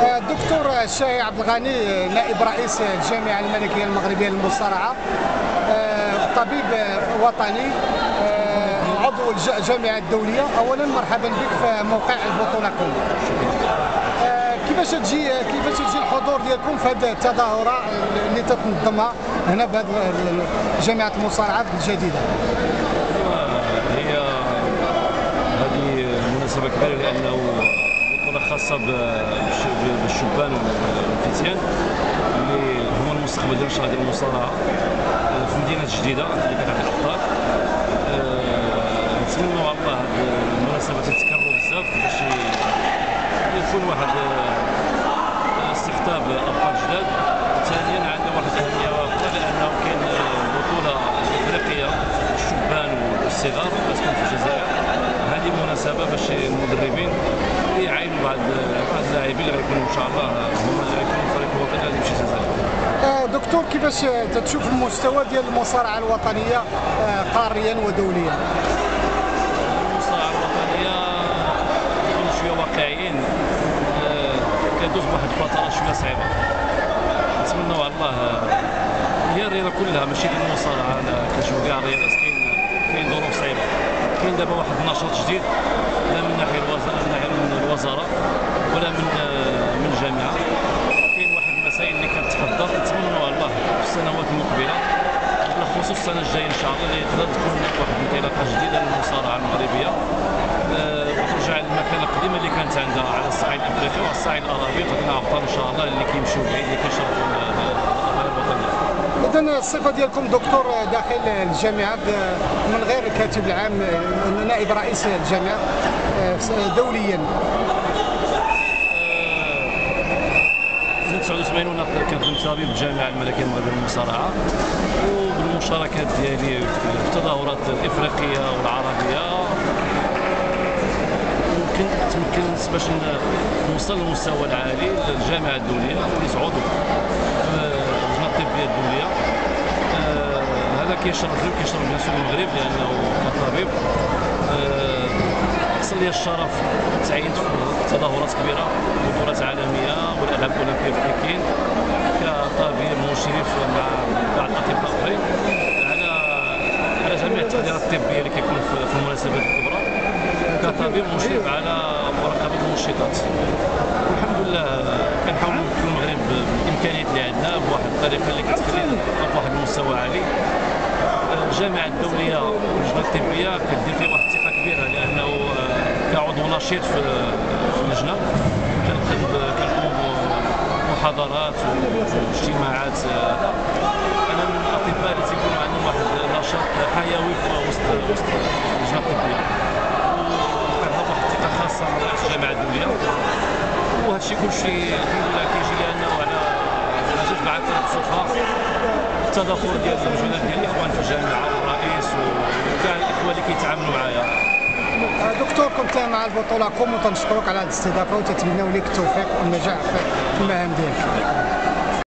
الدكتور الشاهي عبد الغني نائب رئيس الجامعة الملكية المغربية للمصارعة، طبيب وطني، عضو الجامعة الدولية. أولا مرحبا بك في موقع البطولة كوم. كيفاش تجي الحضور ديالكم في هذه التظاهرة اللي تتنظمها هنا بهذه جامعة المصارعة الجديدة؟ هي هذه مناسبة كبيرة لأنه بطولة خاصة بالشبان والفتيان اللي هما المستقبل ديال الشهر ديال المصارعة في مدينة جديدة اللي كتعطي الأبطال. نتمنوا على الله هذه المناسبة تتكرر بزاف باش يكون واحد استقطاب أبطال جداد. ثانيا عندنا واحد الأهمية أخرى لأنه كاين بطولة إفريقية للشبان والصغار كتكون في الجزائر. هذه مناسبة باش المدربين يعينوا بعض اللاعبين اللي غيكونوا إن شاء الله هما اللي غيكونوا الفريق الوطني اللي يمشي للجزائر. دكتور، كيفاش تشوف المستوى ديال المصارعة الوطنية قاريا ودوليا؟ المصارعة الوطنية نكونوا شوية واقعيين، كدوز بواحد الفترة شوية صعيبة. نتمنوا على الله هي الرياضة كلها ماشي غير المصارعة، كنشوفوا كاع الرياضات كاين ظروف صعيبة. كاين دابا واحد النشاط جديد لا من ناحية الوزارة ولا من الجامعة. كاين واحد المسائل اللي كتحضر. نتمنوا على الله في السنوات المقبلة بالخصوص السنة الجاية إن شاء الله اللي تقدر تكون واحد الانطلاقة جديدة للمصارعة المغربية وترجع للمكانة القديمة اللي كانت عندها على الصعيد الأفريقي وعلى الصعيد العربي. وعندنا أبطال إن شاء الله اللي كيمشيو بعيد اللي كيشرفوا القضايا الوطنية. إذن الصفة ديالكم دكتور داخل الجامعة من غير الكاتب العام نائب رئيس الجامعة دوليا. من 89 كنخدم طبيب بالجامعة الملكية المغربية للمصارعة، وبالمشاركات ديالي في التظاهرات الإفريقية والعربية تمكنت باش نوصل للمستوى العالي للجامعة الدولية وليت عضو في اللجنة الطبية الدولية. هذا كيشرفني وكيشرف بيان سور المغرب لأنه كطبيب حصل لي الشرف تعينت في تظاهرات كبيرة بطولات عالمية والألعاب الأولمبية في بكين كطبيب مشرف مع بعض الأطباء الآخرين على جميع التحضيرات الطبية اللي كيكونوا في المناسبات الكبرى، كطبيب مشرف على مراقبة المنشطات. والحمد لله كنحاولوا نمثلوا المغرب بالإمكانيات اللي عندنا بواحد الطريقة اللي كتخلينا بواحد المستوى عالي. الجامعة الدولية واللجنة الطبية كدير فيها واحد الثقة كبيرة لأنه كعضو نشيط في اللجنة كنقوم بمحاضرات واجتماعات. أنا من الأطباء اللي تيكون عندهم واحد النشاط حيوي في وسط اللجنة الطبية، وكنهضر واحد الثقة خاصة من رئيس الجامعة الدولية. وهذا الشيء كلشي الحمد لله كيجي لأنه على جوج بعثات صدفة التضافر ديال الوجودات ديال الاخوان في الجامعه والرئيس وكاع الاخوه اللي كيتعاملوا معايا. دكتور، كنت مع البطوله كوم وتنشكرك على هذه الاستضافه وتتمنوا لك التوفيق والنجاح في المهام ديالك.